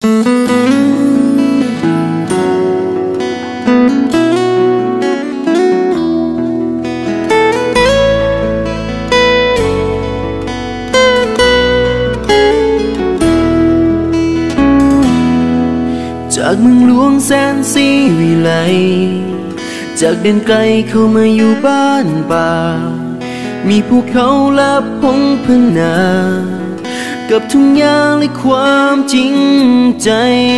จากเมืองหลวงแสนสีวิไลจากเดินไกลเข้ามาอยู่บ้านป่ามีภูเขาและพงพนากับทุ่งหญ้าและความจริงใจ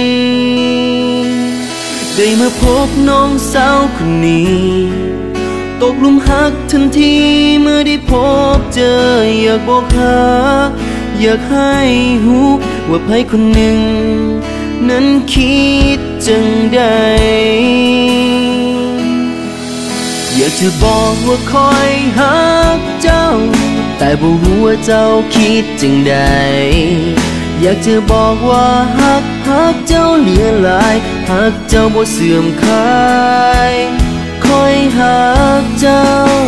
ได้มาพบน้องสาวคนนี้ตกหลุมรักทันทีเมื่อได้พบเจออยากบอกหาอยากให้หูว่าใครคนหนึ่งนั้นคิดจังใดอยากจะบอกว่าคอยหักเจ้าแต่บ่รู้ว่าเจ้าคิดจังใดอยากจะบอกว่าหักเจ้าเหลือหลายหักเจ้าบ่เสื่อมคลายคอยหักเจ้า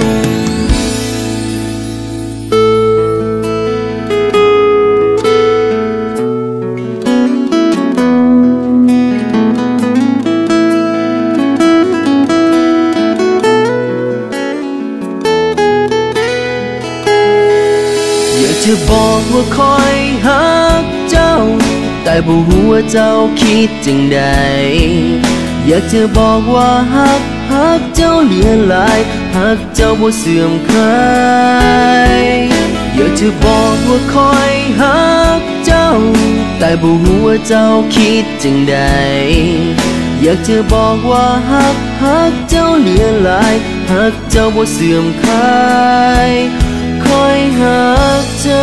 จะบอกว่าคอยหักเจ้าแต่บ่รู้ว่าเจ้าคิดจังใดอยากจะบอกว่าหักเจ้าเหลือหลายหักเจ้าบ่เสื่อมคลายอยากจะบอกว่าคอยหักเจ้าแต่บ่รู้ว่าเจ้าคิดจังใดอยากจะบอกว่าหักเจ้าเหลือหลายหักเจ้าบ่เสื่อมคลายคอยหักเจ้า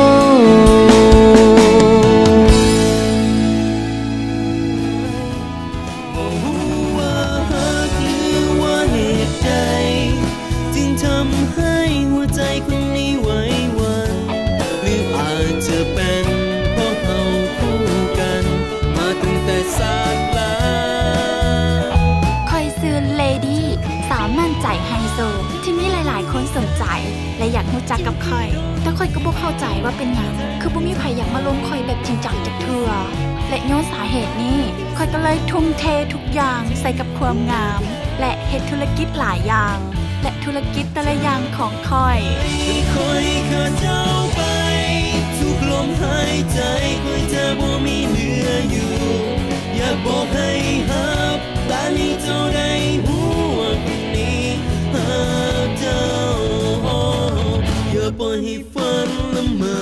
บ่รู้ว่าหักหรือว่าเหตุใดจึงทำให้หัวใจคนนี้ไหวหวั่นหรืออาจจะเป็นเพราะเราคู่กันมาตั้งแต่ศาสตร์ลาคอยซื้อเลดี้สาวมั่นใจไฮโซที่มีหลายๆคนสนใจและอยากรู้จักกับคอยแต่คอยก็บ่เข้าใจว่าเป็นหยังคือบ่มีใครอยากมาลงคอยแบบจริงจังจักเทื่อและย้อนสาเหตุนี้คอยก็เลยทุ่มเททุกอย่างใส่กับความงามและเฮ็ดธุรกิจหลายอย่างและธุรกิจแต่ละอย่างของคอยขาดเจ้าไปทุกลมหายใจคอยจะบ่มีเหลืออยู่อยากบอกให้หักแต่นี้เจ้าได้หัวคนนี้หักเจ้าอย่าปล่อยให้ฝันละเมอ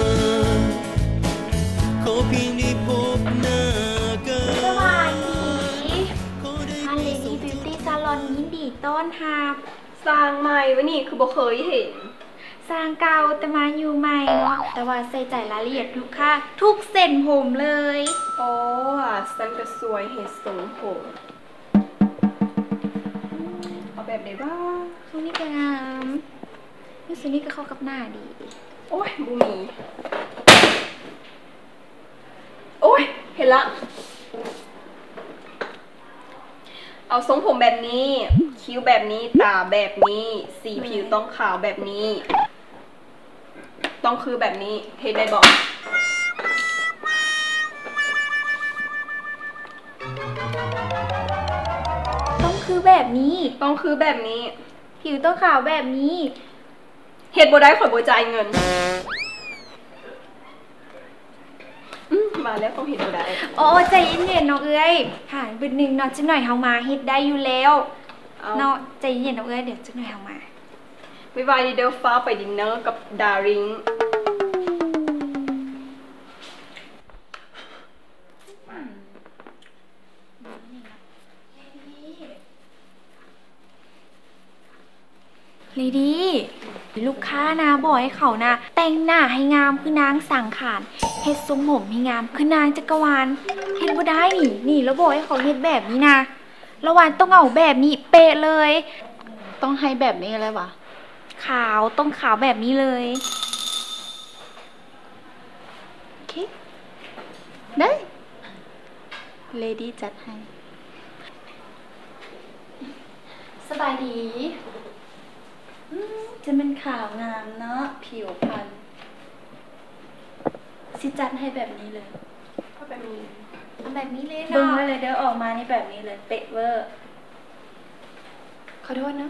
ขอเพียงได้พบหน้ากันสวัสดีอันเลดี้บิวตี้ซาลอนยินดีต้อนรับสร้างใหม่วะนี่คือบ่เคยเห็นสร้างเก่าแต่มาอยู่ใหม่เนาะแต่ว่าใส่ใจรายละเอียดทุกค่าทุกเส้นผมเลยโอ้สันก็สวยเห็ดทรงผมเอาแบบไหนบ้างช่วงนี้ก็งามนี่ส่วนนี้ก็เข้ากับหน้าดีโอ้ยบูมีโอ้ยเห็นละเอาทรงผมแบบนี้คิ้วแบบนี้ตาแบบนี้สีผิวต้องขาวแบบนี้ต้องคือแบบนี้เห็นได้บอกต้องคือแบบนี้ต้องคือแบบนี้ผิวต้องขาวแบบนี้เห็ดบ่ได้ข่อยบ่จ่ายเงินมาแล้วต้องเห็ดบ่ได้โอ้ใจเย็นๆน้องเอ้ยผ่านบึ้นหนึ่งเนาะจังหน่อยเฮามาเฮ็ดได้อยู่แล้วเนาะใจเย็นๆน้องเอ้ยเดี๋ยวจังหน่อยเฮามาบ๊ายบายเดี๋ยวฟ้าไปดินเนอร์กับดาริงลีดีลูกค้านะบอกให้เขานะแต่งหน้าให้งามคือนางสังขารเฮ็ดทรงผมให้งามคือนางจักรวาลเฮ็ดบ่ได้นี่แล้วบอกให้เขาเฮ็ดแบบนี้นะละวันต้องเอาแบบนี้เป๊ะเลยต้องให้แบบนี้เลยวะขาวต้องขาวแบบนี้เลยโอเคได้เลดี้จัดให้สบายดีจะเป็นขาวงามเนาะผิวพรรณสิจัดให้แบบนี้เลยก็แบบนี้เอาแบบนี้เลยเบิ่งเนาะไว้เลยเดี๋ยวออกมานี่แบบนี้เลยเป๊ะเวอร์ขอโทษนะ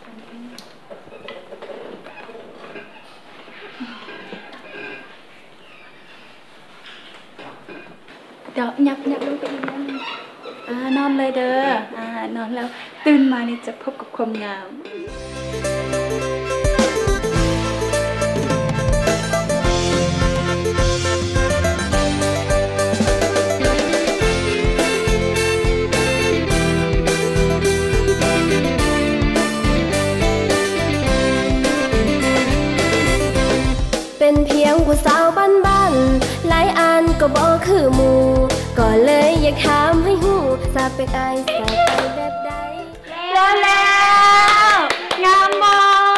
เดี๋ยวยับลงไปอีกนิดนึงนอนเลยเด้อนอนแล้วตื่นมานี่จะพบกับความงามเป็นเพียงผู้สาวบ้านๆหลายอันก็บอกคือหมู่ก็เลยอยากถามให้หูสาเป็นไอสาไปแบบใดแล้วงามบอ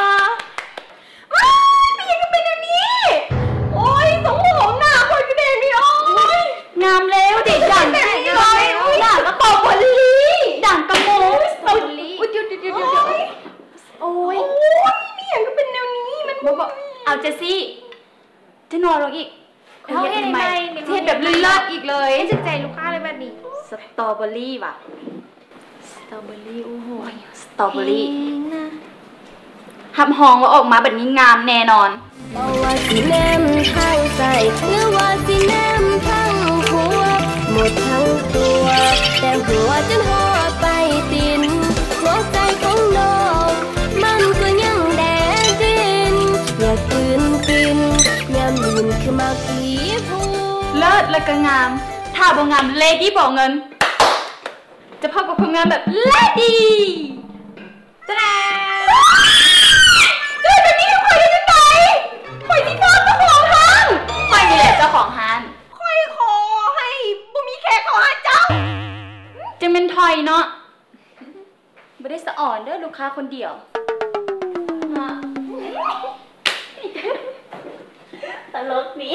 ไม่ยังเป็นอันนี้โอ้ยสมองหน้าคนกระเด็นนี่โอ้ยงามแล้วเด็กด่างแบบนี้เลยด่างกระเป๋าบอลลี่ด่างกระโมงบอลลี่เดี๋ยวโอ้ยไม่ยังก็เป็นแนวนี้มันบอกเอาเจซี่จะนอนลงอีกเขาเห็นไหมเทแบบเลิศอีกเลยจิตใจลูกค้าเลยแบบนี้สตรอเบอรี่ว่ะสตรอเบอรี่โอ้โหสตรอเบอรี่หับหองว่าออกมาแบบนี้งามแน่นอนบอกว่าสิแนมทางใส่หรือว่าสิแนมทางหัวหมดทั้งตัวแต่หัวจนหัวไปตินหัวใจของน้องมันก็ยังแดงดินอยากตื่นกินยามลืมคือมากี่พูเลิศและก็งามถ้าบ่งามเลดี้บอกเงินจะพบกับความงามแบบเลดี้จะแน่เจอแบบนี้คอยได้ยังไงคอยที่นอนเจ้าของห้างคอยนี่แหละเจ้าของห้างค่อยขอให้บุมีแขกขอให้เจ้าจะเป็นทอยเนาะไม่ได้สะอ่อนเด้อลูกค้าคนเดียวตลกนี้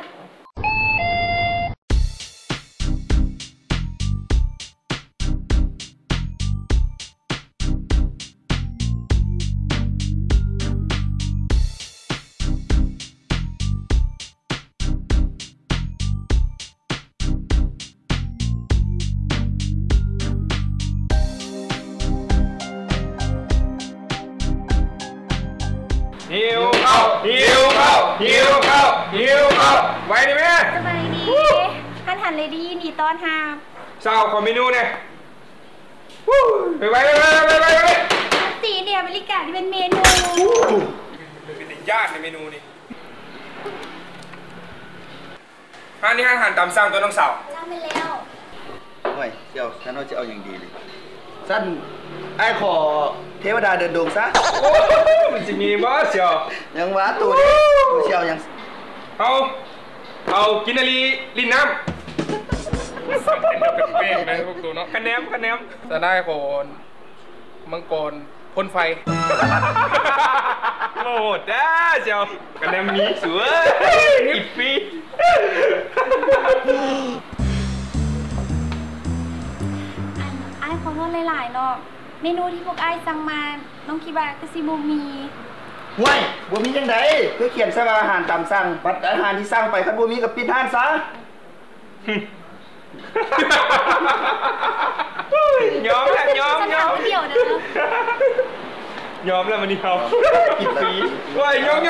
หิวข้าวไว้ดิแม่สบายดีหันเลยดีนี่ตอนหาเศร้าขอเมนูเนี่ยไปสีเนี่ยบริการที่เป็นเมนูเป็นยากในเมนูนี่นี่อาหารตามสั่งตัวน้องสาวจ้าไปแล้วห่วยเจ้าฉันว่าจะเอาอย่างดีเลยสั้นไอ้ขอเทวดาเดินดงซะมันจะมีบ่เชียวยังว้าตัวนี้ตัวเชียวยังเอากินอะไรลิ้นน้ำสั่งเป็นแบบเป๊ะๆนะพวกตัวเนาะคะแนนจะได้คนมังกรพ่นไฟโหดนะเชียวคะแนนนี้สวยอีฟีไอ้ขอโทษหลายๆเนาะเมนูที่พวกไอ้สั่งมาน้องคิดว่าก็สิบ่มีห่วยบ่มีจังไดเพื่อเขียนใส่ว่าอาหารตามสั่งบัดอาหารที่สั่งไปคันบ่มีก็ปิดร้านซะยอมแล้วเดี๋ยวนะยอมแล้วมันนี่เขาอีกปีว้ายยอม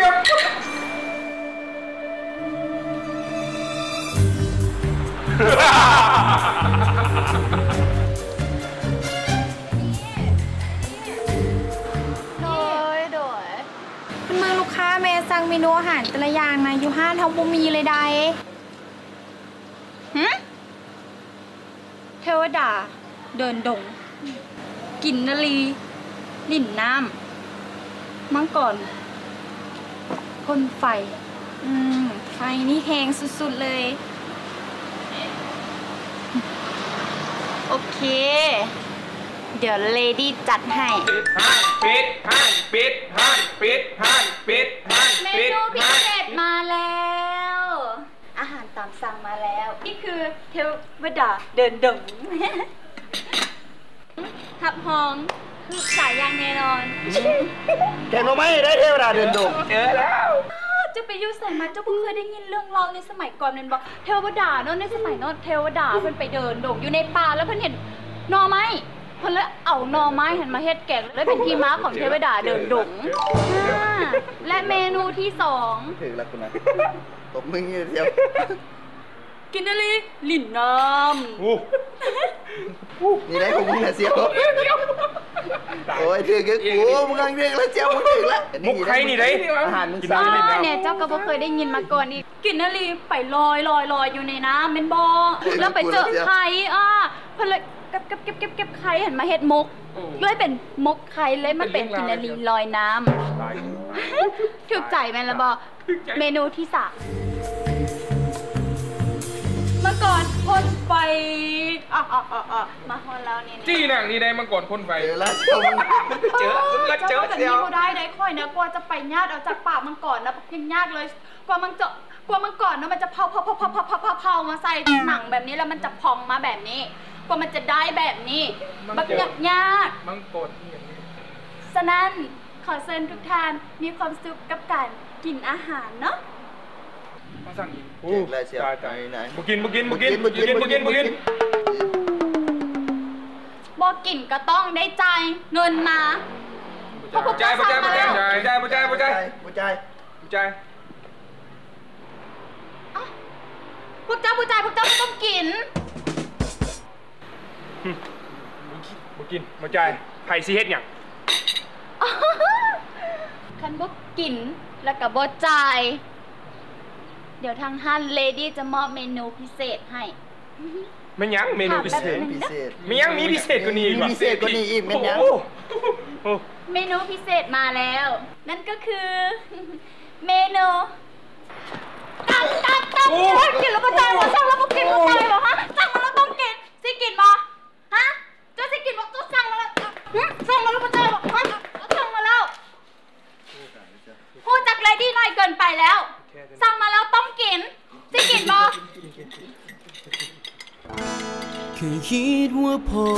เมื่อลูกค้าแม่สั่งเมนูอาหารแต่ละอย่างนะอยู่ห้างทำบุมีเลยใดเทวดาเดินดงกินนลีลิ่นน้ำมังกรพ่นไฟไฟนี่แหงสุดๆเลยโอเคเดี๋ยวเลดี้จัดให้ปิดเมนูพิเศษมาแล้วอาหารตามสั่งมาแล้วนี่คือเทวดาเดินดงทับหองคือสายยางแน่นอนแกงหน่อไม้ได้เทวดาเดินดงเจอแล้วจะไปไปอยู่ใส่มาเจ้าเพิ่งเคยได้ยินเรื่องเล่าในสมัยก่อนเป็นบอกเทวดาเนาะในสมัยเนาะเทวดาเพิ่นไปเดินดงอยู่ในป่าแล้วเพิ่นเห็นหน่อไม้เพิ่นเลยเอาหน่อไม้หันมาเฮ็ดแกงแล้วเป็นที่มาของเทวดาเดินดงและเมนูที่2 ถึงแล้วคุณนะตบมือเงี้ยเดียวกินอะไรลิ้นน้ำนี่ได้ของมึงนะเสียวโอ้ยถึงกูมึงกำลังถึงแล้วเจ้ามึงถึงแล้วมุกใครนี่ได้อาหารมึงกินสาน้ำเนี่ยเจ้าก็บ่เคยได้ยินมาก่อนนี่กินอะไรไปลอยอยู่ในน้ำเป็นบ่แล้วไปเจอไข่เพิ่นเลยเก็บไข่หันมาเฮ็ดมกเลยเป็นมกไข่เลยมันเป็นกินอะไรลอยน้ำถูกใจแม่นละบ่เมนูที่3เมื่อก่อนพ่นไฟมาฮอนแล้วนี่จี้หนังนี่ได้มาก่อนพ่นไฟแล้วเจ้าเจอเดียวได้ค่อยนะกว่าจะไปญาติเอาจากปากมังกรนะยังยากเลยกว่ามังกรนะมันจะเผามาใส่หนังแบบนี้แล้วมันจะพองมาแบบนี้กว่ามันจะได้แบบนี้แบบยากมังกรฉะนั้นขอเชิญทุกท่านมีความสุขกับการกินอาหารเนาะมาสั่งอีกแล้วเชียวไหนบุกินบอกินก็ต้องได้ใจเงินมาพวกจ่ายพวกเจ้าก็ต้องกินบุกินมาจ่ายไผ่ซีเฮ็ดอย่างคันบ่กินแล้วก็บ่จ่ายเดี๋ยวทางฮันเลดี้จะมอบเมนูพิเศษให้ไม่ยังเมนูพิเศษไม่ยังมีพิเศษกว่านี้พิเศษกว่านี้อีกไม่ยังเมนูพิเศษมาแล้วนั่นก็คือเมนูตับกินแล้วก็จ่ายบ่สั่งแล้วบ่กินบ่จ่ายบ่ฮะสั่งมาแล้วต้องกินสิกินบ่ฮะเจ้าสิกินบ่ต้องสั่งมาแล้วสั่งมาแล้วบ่จ่ายบ่ฮะสั่งมาแล้วพูดจากเลดี้น้อยเกินไปแล้วสั่งมาแล้วต้องกินสิกินบ่เคยคิดว่าพอ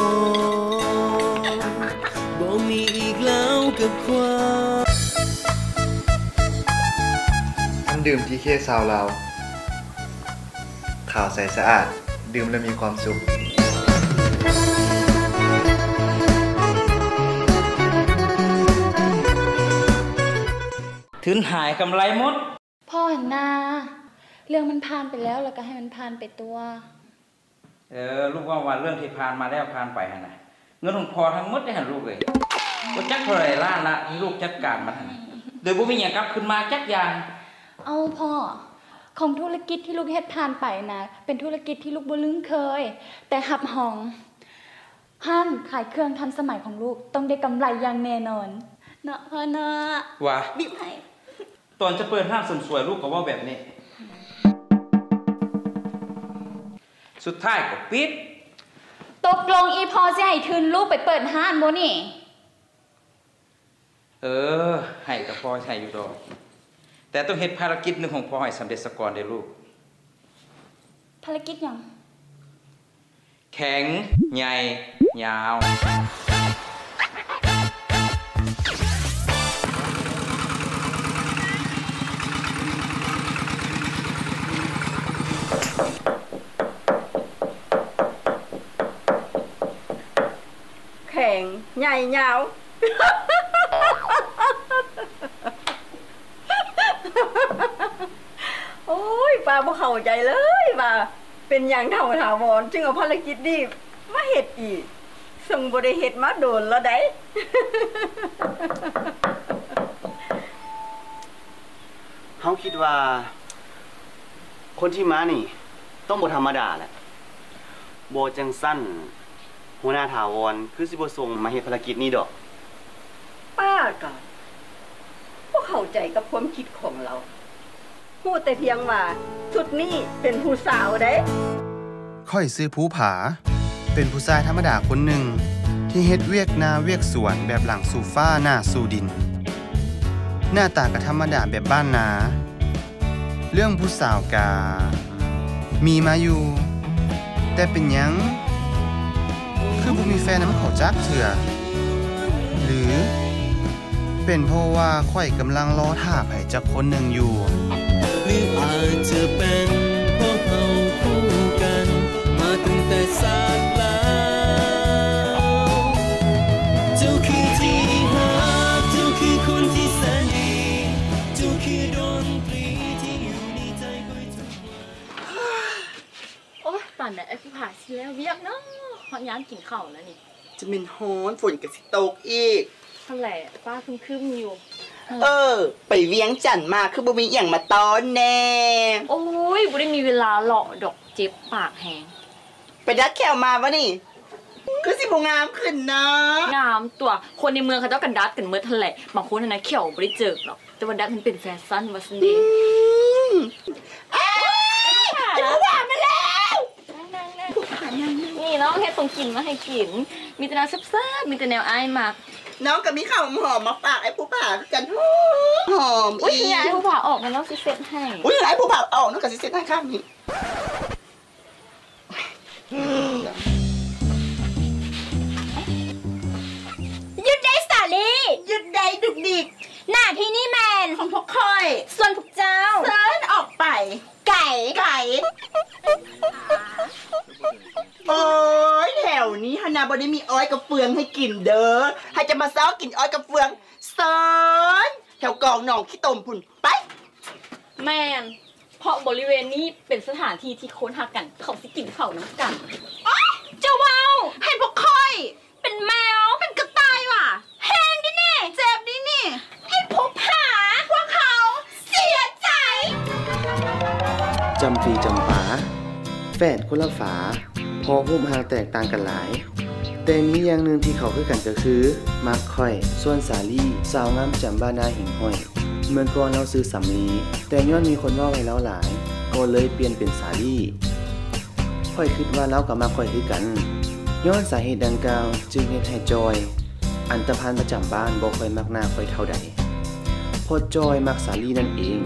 บ่มีอีกแล้วกับความน้ำดื่มที่เคซาวเราข่าวใสสะอาดดื่มแล้วมีความสุขถึงหายกำไรหมดพ่อเห็นนาเรื่องมันผ่านไปแล้วก็ให้มันผ่านไปตัวลูกว่าเรื่องที่ผ่านมาแล้วผ่านไปฮะนะเงินของพ่อทั้งหมดได้หันลูกเลยว่าจักเท่าไรล้านละลูกจัดการมันโดยบ่มีอย่างกลับขึ้นมาจักอย่างเอาพ่อของธุรกิจที่ลูกเฮ็ดผ่านไปนะเป็นธุรกิจที่ลูกบ่ลืมเคยแต่หับห้องห้านขายเครื่องทันสมัยของลูกต้องได้กำไรอย่างแน่นอนเนาะพ่อเนาะว่าบิ๊กให้ตอนจะเปิดห้างเสริมสวยลูกก็ว่าแบบนี้สุดท้ายก็ปิดตกลงอีพอสิให้ทุนลูกไปเปิดห้างบ่นี่ให้กับพ่อใช้อยู่ดอกแต่ต้องเฮ็ดภารกิจหนึ่งของพ่อให้สำเร็จซะก่อนเด้อลูกภารกิจหยังแข็งใหญ่ยาวแข็งใหญ่ยาวโอ้ยป้าบ่เข้าใจเลยว่าเป็นอย่างถาวรจึงเอาภารกิจนี้มาเฮ็ดอีกซึ่งบ่ได้เฮ็ดมาโดนแล้วได้เฮาคิดว่าคนที่มานี่ต้องบ่ธรรมดาแหละบ่จังสั้นหัวหน้าถาวรคือสิบ่ส่งมาเฮ็ดภารกิจนี้ดอกป้าก็บ่เข้าใจกับความคิดของเราพูดแต่เพียงว่าชุดนี้เป็นผู้สาวเด้ค่อยซื้อภูผาเป็นผู้ชายธรรมดาคนหนึ่งที่เฮ็ดเวียกนาเวียกสวนแบบหลังสู่ฟ้าหน้าสู่ดินหน้าตาก็ธรรมดาแบบบ้านนาเรื่องผู้สาวกามีมาอยู่แต่เป็นหยังคือบ่มีแฟนนำเขาจักเถื่อหรือเป็นเพราะว่าข่อยกำลังรอท่าไผจักคนหนึ่งอยู่หรืออาจจะเป็นเพราะเราคู่กันมาตั้งแต่ศาสตร์แล้วเจ้าคือที่รักเจ้าคือคนที่แสนดีเจ้าคือดนตรีที่อยู่ในใจคอยทุกวันโอ๊ยป่านไหนไอ้ผู้ผาสิแล้วเวียกเนาะเพราะย้านกินข้าวแล้วนี่จะเป็นฮ้อนฝนกับสิตกอีกเท่าไหร่ป้าคึมๆอยู่ไปเวียงจันทน์มาคือบ่มีอย่างมาตอนแน่โอ้ยบ่ได้มีเวลาหลอกดอกเจ็บปากแหงไปดัดแขวมาวะนี่คือสิบ่งามขึ้นนะงามตัวคนในเมืองเขาเจ้ากันดัดกันเมื่อทันแหละบางคนนะเขียวบ่ได้เจอหรอกแต่ว่าดัดมันเป็นแฟชั่นว่าซั่นเด้ไอ้ผู้ว่ามาแล้วนี่น้องเฮ็ดส่งกินมาให้กินมีแต่แนวแซ่บๆมีแต่แนวอ้ายมากน้องกับมีข้าวหอมมาฝากไอ้ผู้ผ่ากันหอมอุ้ยอยากให้ผู้ผ่าออกนะน้องสิเซ็ตให้อุ้ยอยากให้ผู้ผ่าออกน้องกับสิเซ็ตให้ข้ามนี้หยุดได้สาลีหยุดได้ดุกดิกหน้าที่นี่แมนของพวกคอยส่วนพวกเจ้าเซิร์นออกไปไก่โอ้ยแถวนี้ฮานาบได้มีอ้อยกับเฟืองให้กินเด้อให้จะมาซ้อกินอ้อยกับเฟืองเซิร์นแถวกองหนองขี้ตมพุ่นไปแมนเพราะบริเวณนี้เป็นสถานที่ที่ค้นหากันเขาสิกินเขาน้ำกันเจ้าเว้าให้พวกคอยเป็นแมวเป็นกระต่ายว่ะแห้งดิแน่เจ็บดินี่ให้พบหาพวกเขาเสียใจจำปีจำป๋าแฝดคนละฝาพอหุ้มหางแตกต่างกันหลายแต่มีอย่างหนึ่งที่เขาคือกันก็คือมักค่อยส่วนสาลี่สาวงามจำบ้านนาหิ่งห้อยเมื่อก่อนเราซื้อสำลีแต่ย้อนมีคนว่าไว้แล้วหลายก็เลยเปลี่ยนเป็นสาลี่ค่อยคิดว่าเรากับมักค่อยคือกันย้อนสาเหตุดังกล่าวจึงเฮ็ดให้จอยอันตภัณฑ์ประจำบ้านบ่ค่อยมักหน้าค่อยเท่าใดพอจอยมักสาลี่นั่นเอง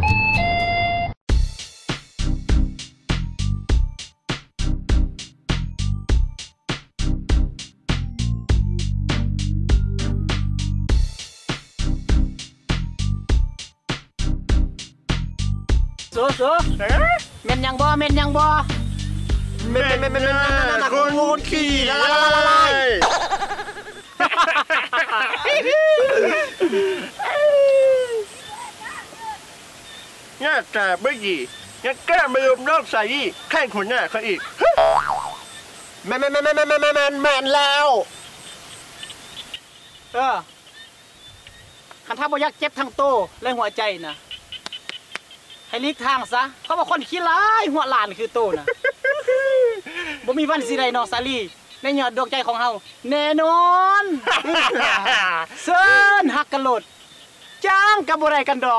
สู้เม่นยังบ่เม่นยังบ่เม่นคนขี่ละเนี่ยแต่ไม่ดียังแก้ไม่ยอมรอบใส่แข่งคนหน้าเขาอีกแม่นแล้วคันถ้าบ่อยากเจ็บทั้งโตและหัวใจนะให้ลีกทางซะเพราะว่าคนขี้ร้ายหัวหลานคือโตนะบ่มีวันสิได้นอสาลีในยอดดวงใจของเฮาแน่นอนเซินฮักกันโลดจ้างกับบ่ได้กันดอก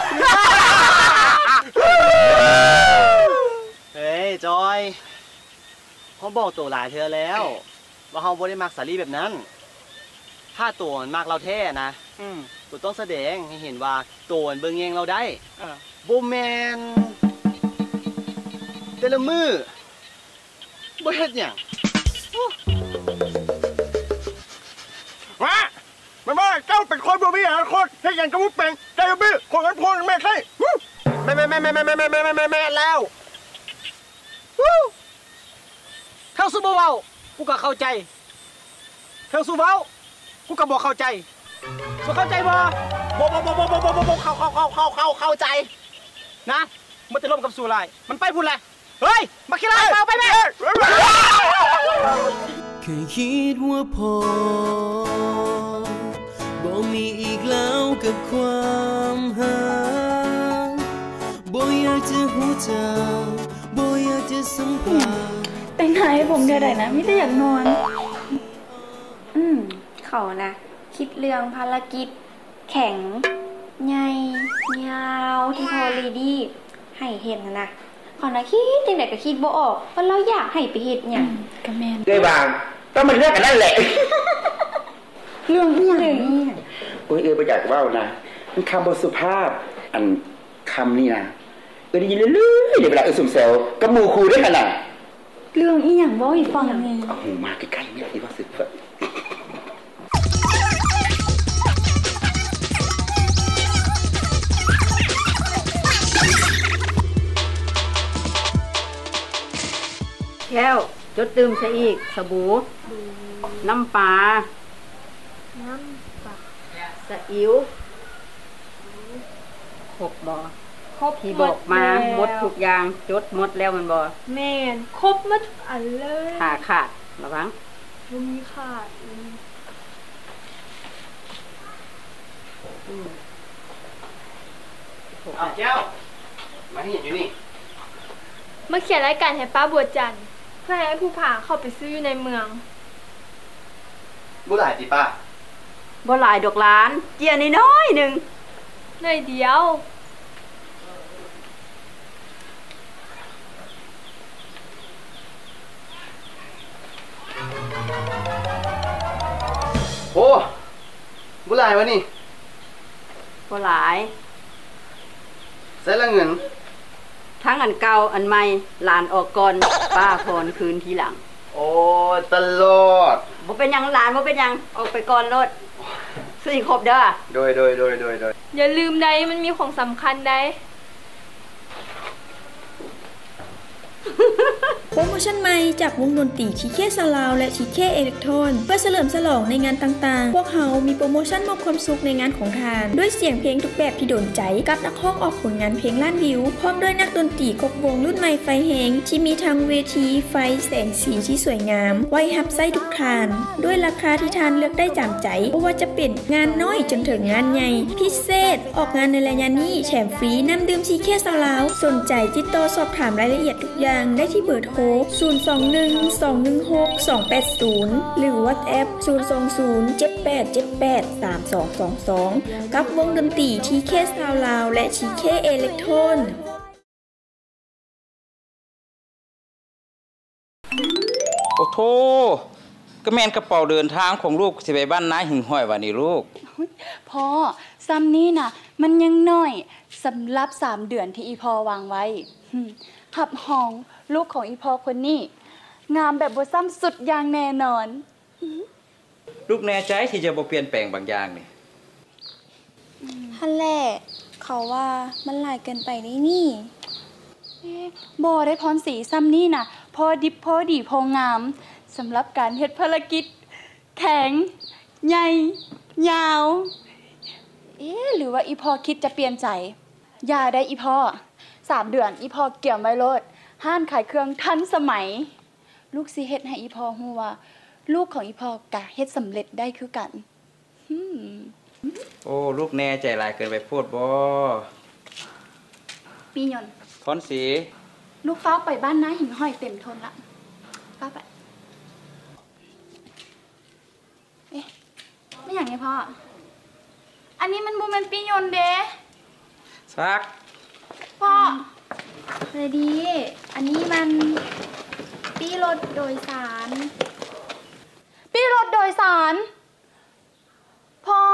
เฮ้ยจอยเขาบอกตัวหลายเธอแล้วว่าเฮาบ่ได้มักสาลีแบบนั้นถ้าตัวมันมักเราแท้นะตัวต้องแสดงให้เห็นว่าตัวมันเบิ่งแยงเราได้บ่แม่นแต่ละมือบ่เฮ็ดหยังว่ามันว่าเจ้าเป็นคนบ่มีอนาคตเฮ็ดหยังก็บ่เป็นใจบ่คนกันพงแม่ใครแม่แล้วเข้าสู่บ่เว้ากูก็เข้าใจเข้าสู่เว้ากูก็บ่เข้าใจเข้าใจบ่เข้าใจนะมันจะล้มกับสู่ลายมันไปพูดเลยเฮ้ยมาขี้ลายเอาไปแม่แค่คิดว่าพอบ่มีอีกแล้วกับความหาบ่อยากจะหูจักบ่อยากจะสัมผัสแต่งหน้าให้ผมเดี๋ยวใดนะไม่ได้อยากนอนเขานะคิดเรื่องภารกิจแข็งใหญ่ยาวที่พอเลดี้ให้เห็นนะขอนะคิดจังได๋ก็คิดบ่ออกว่าเราอยากให้ไปเฮ็ดหยังก็แม่นได้บางก็มันเรื่องกันนั่นแหละเรื่องอีหยังโอ้ยบ่อยากเว้านะมันคำบ่สุภาพอันคำนี่นะได้ยินเรื่อยๆเดี๋ยวเวลาสุ่มแซวกับหมู่ครูด้วยกันน่ะเรื่องอีหยังบ่ให้ฟังแน่เอาหูมาใกล้ๆนี่สิว่าสึกแล้วจดตื่มใส่อีกสบู่น้ำปลาสะอิ๋วครบบ่ครบที่บอกมาหมดทุกอย่างจดหมดแล้วมันบ่แม่นครบมาทุกอันเลยขาดระวังบ่มีขาดเอาแก้วมาที่อยู่นี่มาเขียนรายการให้ป้าบัวจันทร์เพื่อให้ผู้ผ่าเข้าไปซื้ออยู่ในเมืองบ่หลายติป้าบ่หลายดอกล้านเจียน้อยๆนึงหน่อยเดียวโอ้บ่หลายวะนี่บ่หลายใส่ละเงินทั้งอันเก่าอันใหม่หลานออกก่อนป้าพรคืนทีหลังโอ้ตลอดบ่เป็นหยังหลานบ่เป็นหยังออกไปก่อนรถซื้อครบเด้อโดยอย่าลืมได้มันมีของสำคัญได้โปรโมชั่นใหม่จากวงดนตรีชีเคซาลาวและชีเคอิเล็กโทรนเพื่อเฉลิมฉลองในงานต่างๆพวกเขามีโปรโมชั่นมอบความสุขในงานของทานด้วยเสียงเพลงทุกแบบที่โดนใจกับนักร้องออกผลงานเพลงล้านวิวพร้อมด้วยนักดนตรีกบวงรุ่นใหม่ไฟแหงที่มีทั้งเวทีไฟแสงสีที่สวยงามไว้ฮับไส้ทุกทานด้วยราคาที่ทานเลือกได้จำใจเพราะว่าจะเป็นงานน้อยจนถึงงานใหญ่พิเศษออกงานในระยะนี้แถมฟรีน้ำดื่มชีเคซาลาวสนใจติดต่อสอบถามรายละเอียดทุกอย่างได้ที่เบอร์โทร021-216-280 หรือ WhatsApp 020-7878-3222 กับวงดนตรีทีเคซาวลาวและทีเคอิเล็กโทรนโอ้โธ่ก็แม่นกระเป๋าเดินทางของลูกสิไปบ้านนายหิ่งห้อยว่านี่ลูกพ่อซ้ำนี้น่ะมันยังน้อยสำหรับ3 เดือนที่อีพ่อวางไว้หับห้องลูกของอีพ่อคนนี้งามแบบบ่ซ้ำสุดอย่างแน่นอนลูกแน่ใจที่จะบ่เปลี่ยนแปลงบางอย่างนี่ฮันแหละเขาว่ามันหลายเกินไปนี่บ่ได้พรสีซ้ำนี่น่ะพอดิบพอดีพองามสำหรับการเฮ็ดภารกิจแข็งใหญ่ยาวหรือว่าอีพ่อคิดจะเปลี่ยนใจอย่าได้อีพ่อ3 เดือนอีพ่อเกี่ยมไว้โลดห้านขายเครื่องทันสมัยลูกสิเฮ็ดให้อีพ่อฮู้ว่าลูกของอีพ่อกะเฮ็ดสำเร็จได้คือกันโอ้ลูกแน่ใจหลายเกินไปพูดบ่ปียนทอนสีลูกฟ้าไปบ้านน้าหิ่งห้อยเต็มทนละฟ้าไปไม่อย่างนี้พ่ออันนี้มันบ่แม่นปียนเด้ซักพ่อเลยดีอันนี้มันปีรถโดยสารพ่อ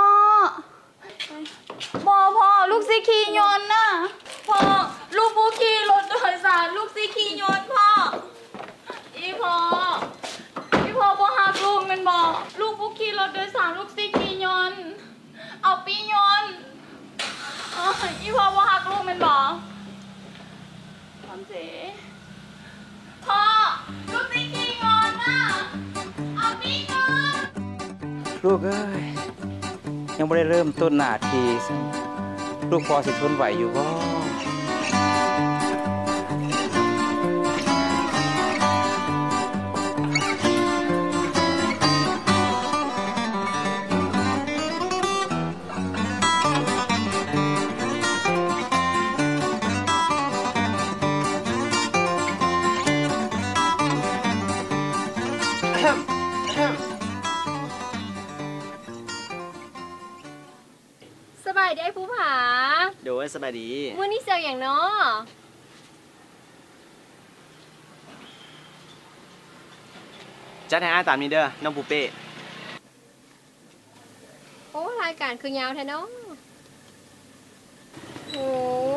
ลูกสิขี่ยนต์น่ะพ่อลูกผู้ขี่รถโดยสารลูกสิขี่ยนต์พ่อบ่ฮักลูกมันบ่ลูกผู้ขี่รถโดยสารลูกสิขี่ยนต์เอาปียนต์พ่อบ่ฮักลูกมันบ่พ่อลูกสิขี่ยนต์น่ะเอาปียนต์ลูกเอ้ยยังไม่ได้เริ่มต้นหน้าที่ลูกพอสิทนไหวอยู่บ่สบายดีผู้ผาโดยสบายดีมื้อนี้เสียวอย่างน้อจัดให้ตามนี้เด้อน้องปูเป้โอ้รายการคือยาวแท้เนาะโอ้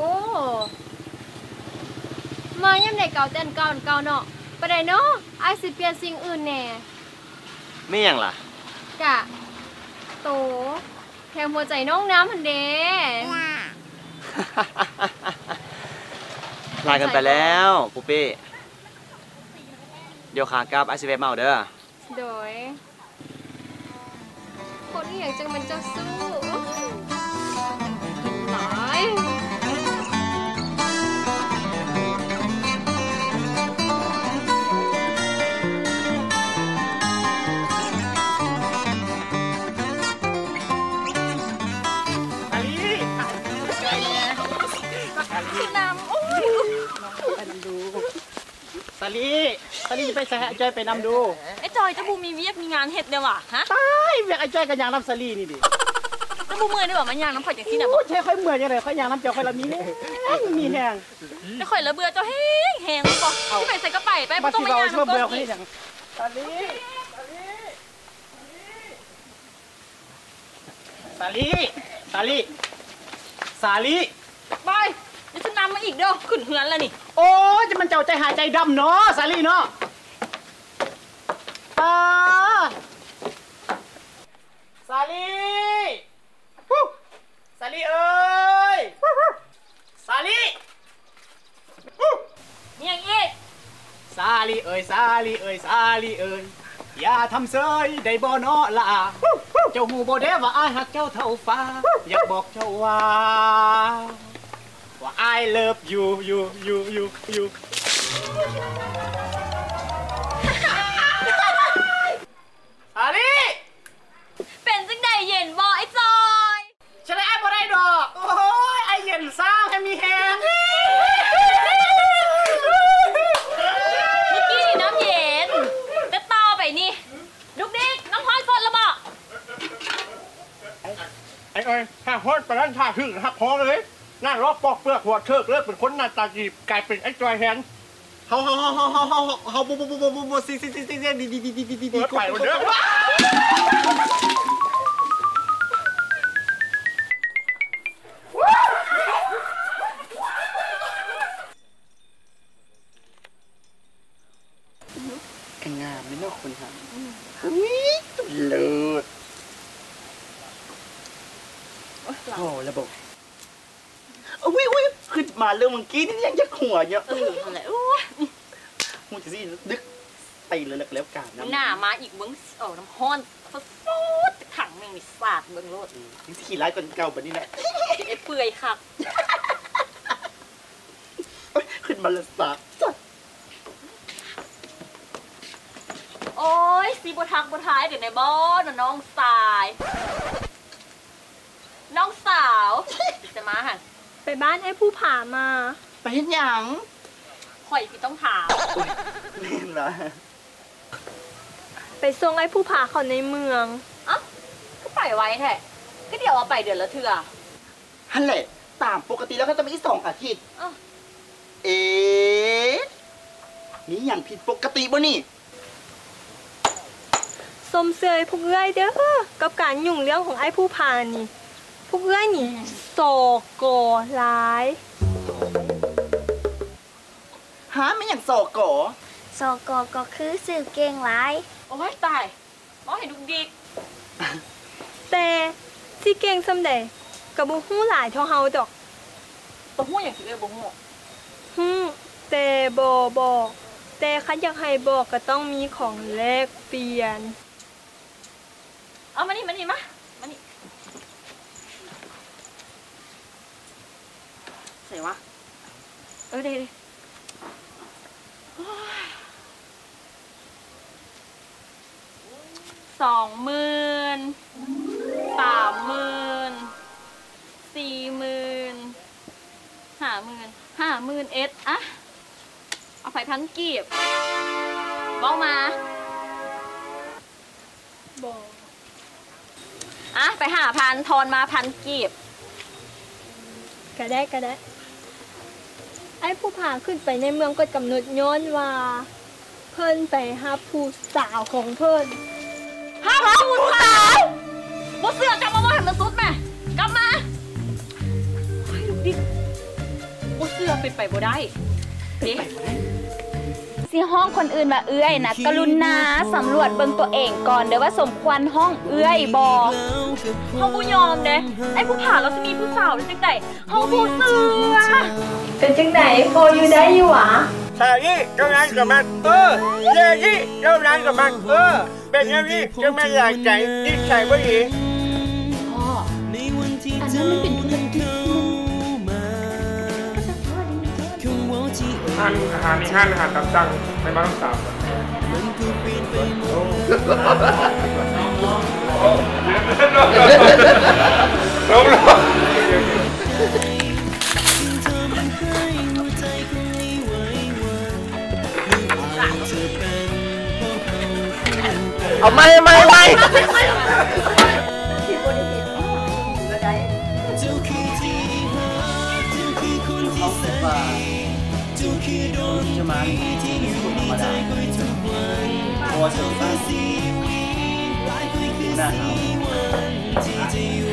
มาย่ำไหนเก่าเต้นเก่าเนาะไปได้เนาะไอสิเปลี่ยนสิ่งอื่นแน่ไม่ยังล่ะกะโตแทงหัวใจน้องน้ำพันเดลากันไปแล้วปูเป้เดี๋ยวขากลับไอซิเวเมาเด้อโดยคนนี้อย่างจังมันจะสู้หลายสาลีจะไปใส่ไอ้จอยไปนำดูไอ้จอยจะบูมีเวียกมีงานเฮ็ดเดียวว่ะฮะตายเวียกไอ้จอยกับยางน้ำสาลีนี่ดิจะบูเมื่อยด้วยว่ะมันยางน้ำข่อยอย่างที่ไหนบอกใช่ค่อยเมื่อยยังไงค่อยยางน้ำเจ้าค่อยละมีมีแห้งจะข่อยละเบื่อเจ้าแห้งก็ที่ไปใส่กระป๋ไปไม่ต้องมายางน้ำก้อนอีกสาลีไปเดี๋ยวฉันนำมาอีกเด้อขึ้นเฮือนแล้วนี่โอ้จะมันเจ้าใจหายใจดำเนาะสาลีเนาะสาลีเอ้ยสาลียังอีกสาลีเอ้ยอย่าทำเซยได้บ่เนาะล่ะเจ้าหูบ่เด้ว่าอ้ายหักเจ้าเท่าฟ้าอยากบอกเจ้าว่าI love you อาลีเป็นจังใดเย็นบ่ไอ้จอยฉันไอ้บ่ได้ดอกโอ้ยไอ้เย็นซ่าให้มีแฮงเมื่อกี้นี่น้ำเย็นแต่ต่อไปนี่ดุกดิกน้ำฮ้อนสดละบ่ไอ้ถ้าฮ้อนไปนั้นถ้าถึงหักคอเลยน่ารอบปอกเปลือกหัวเถิกเลิกเป็นคนหน้าตาจีบกลายเป็นไอ้จอยแฮนเฮาบูซีดีไปหมดเด้อกันงามไม่นอกคนทำอุ้ยเลิศโอ้ระบบอุ้ยขึ้นมาเรื่องเมื่อกี้นี่ยังจะหัวเยอะอะไรมูจะซี่ดึกไปเลยแล้วกันนะหน้ามาอีกเบิ้งน้ำฮ้อนฟูดถังหนึ่งมีสาดเบิ้งรถนี่ขี่ร้ายกว่าเก่าแบบนี้แหละไอ้เปื่อยค่ะขึ้นมาละสาดโอ้ยซีบัวทักบัวท้ายเดี๋ยวในบ้านน้องสายน้องสาวจะมาหันไปบ้านไอ้ผู้ผ่ามาไปเห็นยังข่อยพี่ต้องถามนี่เหรอไปส่งไอ้ผู้ผ่าเขาในเมืองก็ไปไว้แท้ก็เดี๋ยวเอาไปเดือนละเทื่อฮั่นแหละตามปกติแล้วก็จะมี2 อาทิตย์มีอย่างผิดปกติบ่นี่สมเสยพวกเอ้ยเด้อกับการยุ่งเรื่องของไอ้ผู้ผ่านี่พวกเอ้ยนี่โศกโกร้ายไม่อย่างโศกโกก็คือสื่อเก่งร้ายโอ้ยตายมองเห็นดุกดิกแต่สิเก่งสำเดกับบุหูหลายเท่าเฮาดอกบ่ฮู้อย่างสิเลยบ่ฮู้แต่บ่บอกแต่คันอยากให้บอกก็ต้องมีของแลกเปลี่ยนเอามานี่มานี่ใส่วะเดี๋ยว20,000 30,000 40,000 50,000เอสอะเอาไป1,000 กีบบอกมาบอกไป5,000ทอนมา1,000 กีบก็ได้ไอ้ผู้พาขึ้นไปในเมืองก็กำหนดย้อนว่าเพิ่นไปหาผู้สาวของเพิ่นหาผู้สาวบ่เสือกลับมาบ่ให้มันสุดแม่กลับมาเฮ้ยลูกดิบ่เสือกเป็นไปบ่ได้ดิสิห้องคนอื่นมาเอื้อยนะกรุณาสำรวจเบิ่งตัวเองก่อนเด้อว่าสมควรห้องเอื้อยบ่เฮาบ่ยอมเด้ไอ้ผู้ผ่าเราสิมีผู้สาวจังได๋เฮาบ่เสือเป็นจังได๋พออยู่ได้อยู่หวะสายี่กำลังกับมันเยยี่กำลังกับมันเป็นอย่างนี้จะไม่หลายใจนิสัยบ่ดีพ่ออันนั้นมันเป็นธุรกิจอาหารนี่ห้านอาหารตามสั่งไม่มาต้องสามลงเอาไม่จะมาธรรมดาพอเสร็จบ้างหน้าเขา